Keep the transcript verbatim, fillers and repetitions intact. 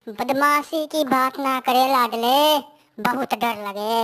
बदमाशी की बात ना करे लाडले, बहुत डर लगे।